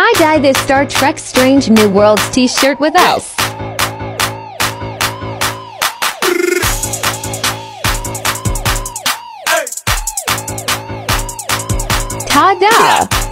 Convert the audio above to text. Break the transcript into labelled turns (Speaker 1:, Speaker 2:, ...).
Speaker 1: Tie-dye this Star Trek Strange New Worlds t-shirt with us. Ta-da!